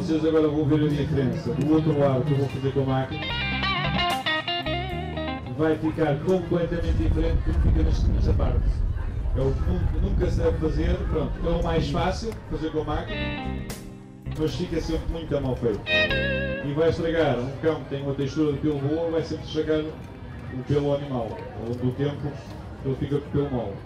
vocês agora vão ver a diferença do outro lado que eu vou fazer com a máquina. Vai ficar completamente diferente do que fica nesta parte. É o que nunca se deve fazer, pronto, é o mais fácil fazer com a máquina, mas fica sempre muito mal feito. E vai estragar um cão que tem uma textura de pelo boa, vai sempre estragar o pelo animal. Ao longo do tempo, ele fica com o pelo mau.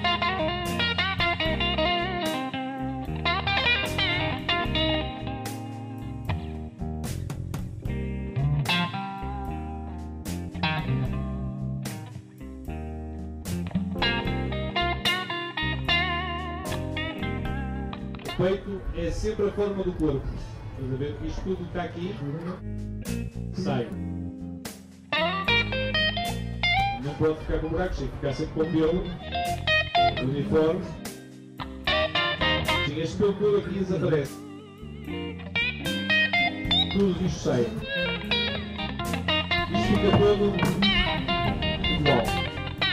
O peito é sempre a forma do corpo. Estás a ver? Isto tudo que está aqui sai. Não pode ficar com buracos, tem que ficar sempre com o pelo uniforme. Sim, este pelo todo aqui desaparece. Tudo isto sai. Isto fica todo igual.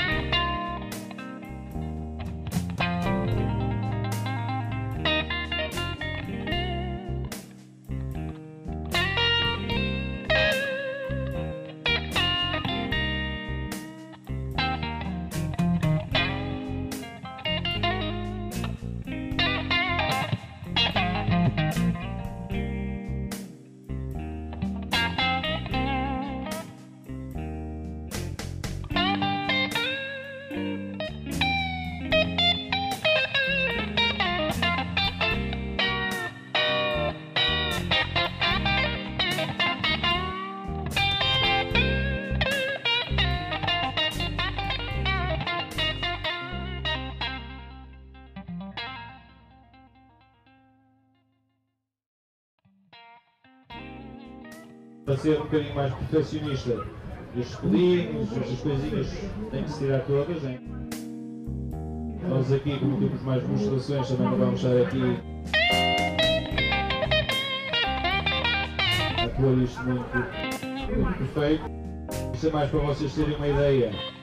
Para ser um bocadinho mais perfeccionista, estes pelinhos, estas coisinhas têm que se tirar todas, hein? Nós aqui, como temos mais demonstrações, também não vamos estar aqui a pôr isto muito perfeito. Isso é mais para vocês terem uma ideia